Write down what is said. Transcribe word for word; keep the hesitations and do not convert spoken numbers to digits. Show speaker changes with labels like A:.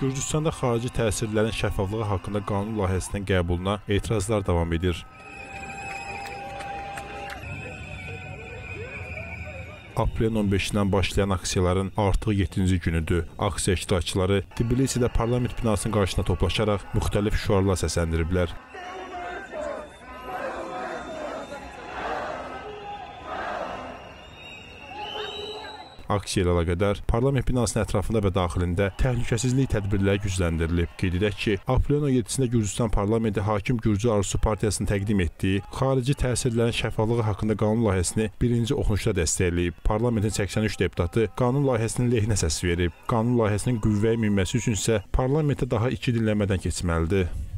A: Gürcüstanda xarici təsirlərin şəffaflığı haqqında qanun layihəsinin qəbuluna etirazlar davam edir. Aprelin on beşindən başlayan aksiyaların artıq yeddinci günüdür. Aksiya iştirakçıları Tbilisidə parlament binasının qarşısına toplaşaraq müxtəlif şüarlar səsləndiriblər. Aksiya ilə əlaqədar parlament binasının ətrafında və daxilində təhlükəsizlik tədbirləri gücləndirilib. Qeyd edək ki, aprelin on yeddisində Gürcüstan parlamenti Hakim Gürcü Arzusu partiyasının təqdim etdiyi xarici təsirlərin şəffaflığı haqqında qanun layihəsini birinci oxunuşda dəstəkləyib. Parlamentin səksən üç deputatı qanun layihəsinin lehinə səs verib. Qanun layihəsinin qüvvəyə minməsi üçün isə parlamentdə daha iki dinləmədən keçməlidir.